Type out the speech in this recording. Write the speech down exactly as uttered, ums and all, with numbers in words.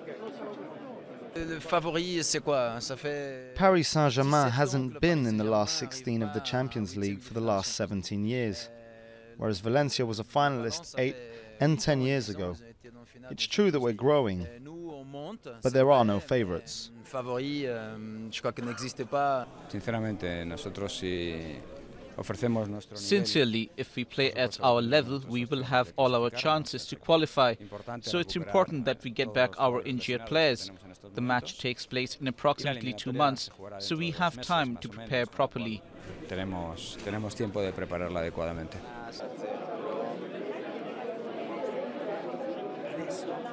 Paris Saint-Germain hasn't been in the last sixteen of the Champions League for the last seventeen years, whereas Valencia was a finalist eight and ten years ago. It's true that we're growing, but there are no favourites. Sincerely, if we play at our level, we will have all our chances to qualify. So it's important that we get back our injured players. The match takes place in approximately two months, so we have time to prepare properly. Tenemos, tenemos tiempo de prepararla adecuadamente.